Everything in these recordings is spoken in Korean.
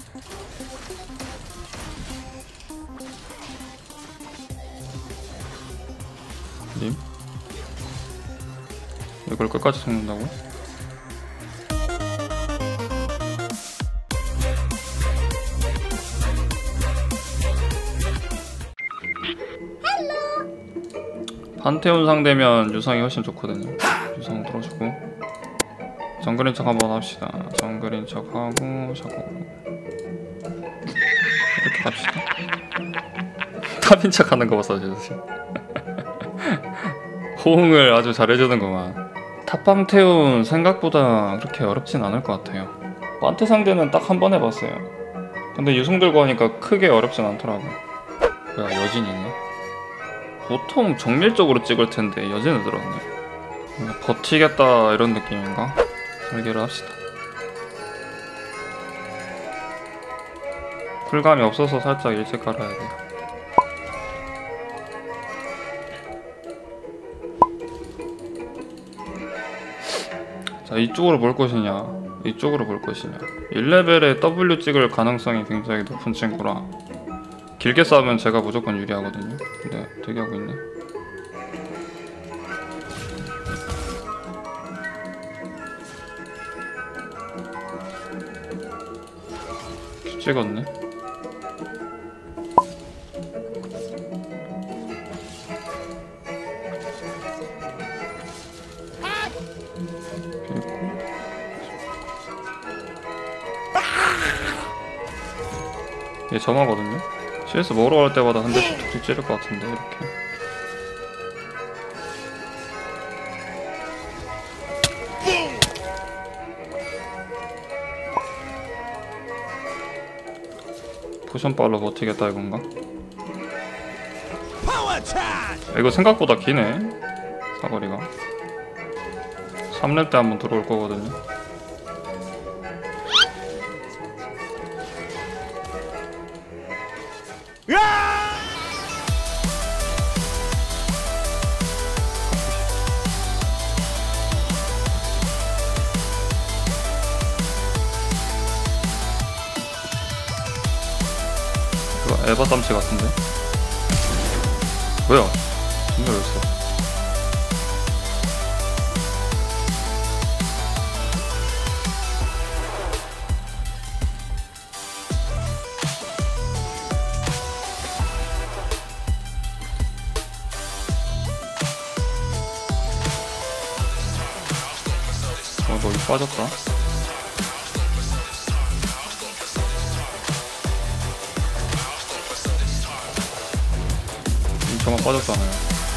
님? 이걸 끝까지 속는다고? 판테온 상대면 유성이 훨씬 좋거든요. 유성 들어주고 정글인 척 한번 합시다. 정글인 척하고 샤코 이렇게 갑시다. 탑인 척 하는 거 봐서 주세요. 호응을 아주 잘해주는구만. 탑방테온 생각보다 그렇게 어렵진 않을 것 같아요. 판테 상대는 딱 한 번 해봤어요. 근데 유성 들고 하니까 크게 어렵진 않더라고요. 뭐야, 여진 있나? 보통 정밀적으로 찍을 텐데 여진을 들었네. 버티겠다 이런 느낌인가? 설계를 합시다. 쿨감이 없어서 살짝 일찍 깔아야 돼요. 자, 이쪽으로 볼 것이냐 이쪽으로 볼 것이냐. 1레벨에 W 찍을 가능성이 굉장히 높은 친구라 길게 싸우면 제가 무조건 유리하거든요. 근데 대기하고 있네. 찍었네. 얘 점화거든요? CS 먹으러 갈 때마다 한 대씩 툭툭 찌를 것 같은데, 이렇게. 포션 빨로 버티겠다 이건가? 이거 생각보다 기네, 사거리가. 3렙 때 한번 들어올 거거든요. 에바 쌈치 같은데? 뭐야? 정말 어딨어? 너 여기 빠졌다. 저만 빠졌잖아요.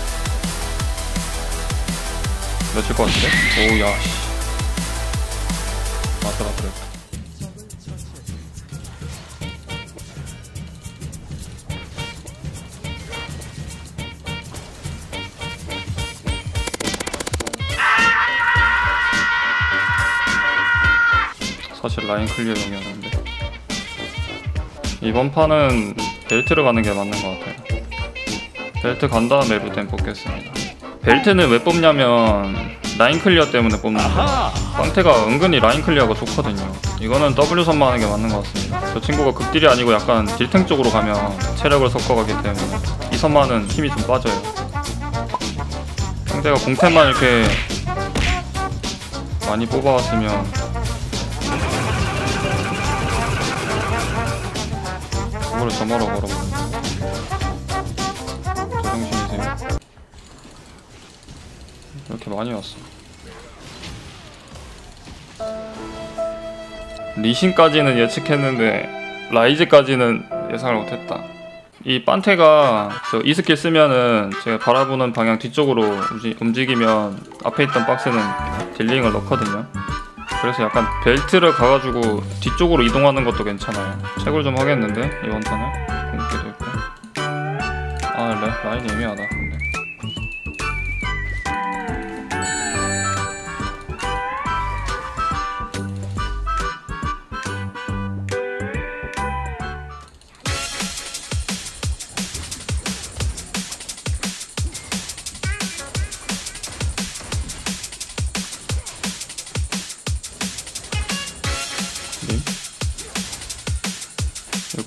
며칠 것 같은데? 오우, 야, 씨. 맞더라, 그래. 사실 라인 클리어용이었는데. 이번 판은 벨트를 가는 게 맞는 것 같아요. 벨트 간 다음에 루덴 뽑겠습니다. 벨트는 왜 뽑냐면 라인 클리어 때문에 뽑는데 빵태가 은근히 라인 클리어가 좋거든요. 이거는 W선만 하는 게 맞는 것 같습니다. 저 친구가 극딜이 아니고 약간 딜탱 쪽으로 가면 체력을 섞어가기 때문에 이 선만은 힘이 좀 빠져요. 상대가 공템만 이렇게 많이 뽑아왔으면 그거를 점화로 걸어보는. 이렇게 많이 왔어. 리신까지는 예측했는데 라이즈까지는 예상을 못했다. 이 판테가 저 이 스킬 쓰면은 제가 바라보는 방향 뒤쪽으로 움직이면 앞에 있던 박스는 딜링을 넣거든요. 그래서 약간 벨트를 가가지고 뒤쪽으로 이동하는 것도 괜찮아요. 채굴 좀 하겠는데 이번 턴에 공기도 있고. 아, 라인이 애매하다. 근데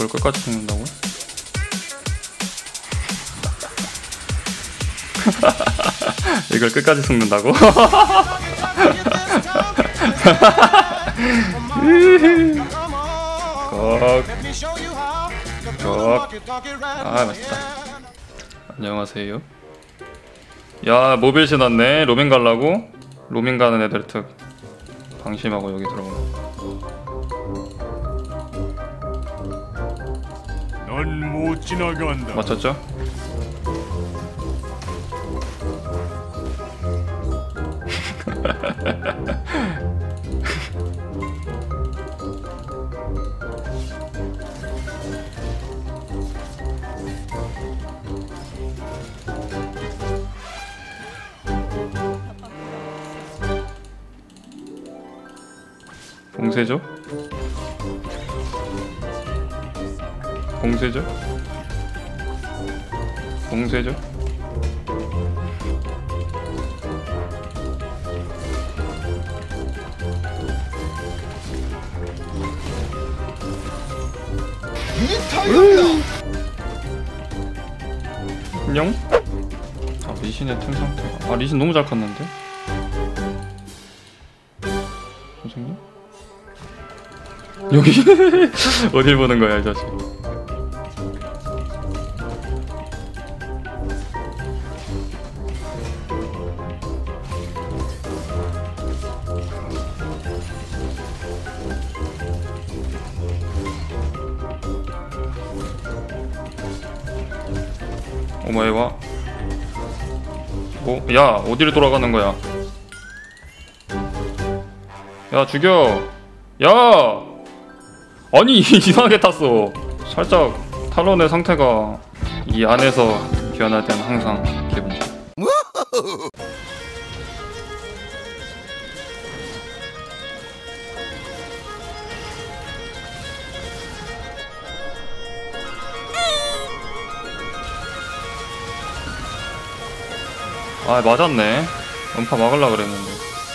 이걸 끝까지 속는다고요? 이걸 끝까지 속는다고? 아 맛있다. 안녕하세요. 야 모빌 신었네. 로밍 갈라고? 로밍 가는 애들 특 방심하고 여기 들어오네. 넌 못 지나간다. 맞췄죠? 봉쇄죠? 봉쇄죠? 봉쇄죠? 안녕? 아 리신의 템 상태가 리신 너무 잘 컸는데? 선생님? 여기 어딜 보는 거야 이 자식. 오마이와 야 어디를 돌아가는 거야. 야 죽여. 야 아니 이상하게 탔어. 살짝 탈론의 상태가 이 안에서 변할 때는 항상 기분 좋아. 아 맞았네. 음파 막으려 그랬는데.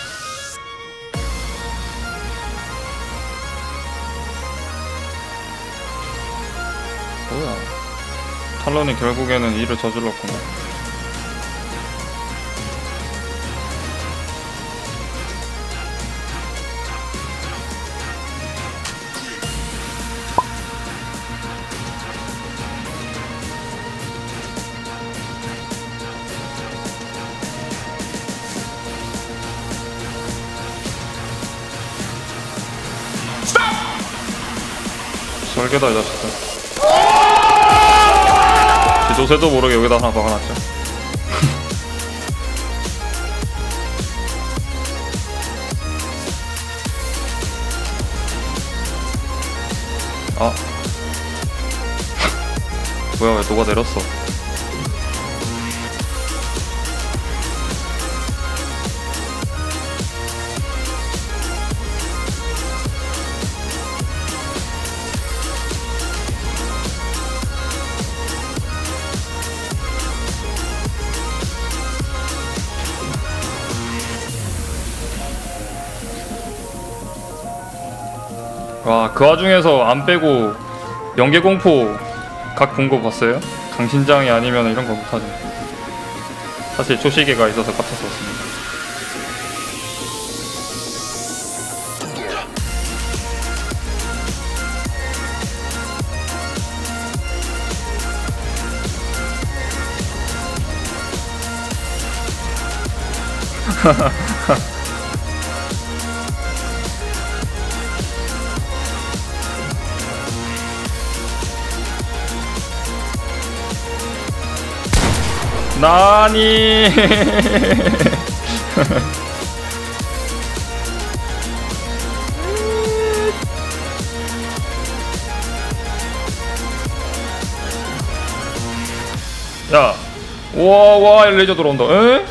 뭐야 탈론이 결국에는 일을 저질렀구나. 설계다 이 자식들. 지도새도 모르게 여기다 하나 박아놨죠. 아 뭐야 왜 녹아내렸어. 와, 그 와중에서 안 빼고 연계공포 각 본 거 봤어요? 강신장이 아니면 이런 거 못하죠. 사실 초시계가 있어서 깜짝 놀랐습니다. 나니. 야, 와 레이저 들어온다. 에?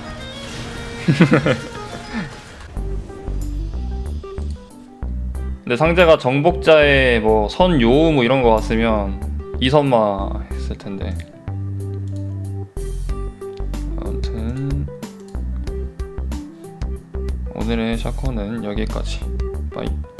근데 상대가 정복자의 뭐 선요우 뭐 이런 거 같으면 이선마 했을 텐데. 아무튼 오늘의 샤코는 여기까지. 빠이.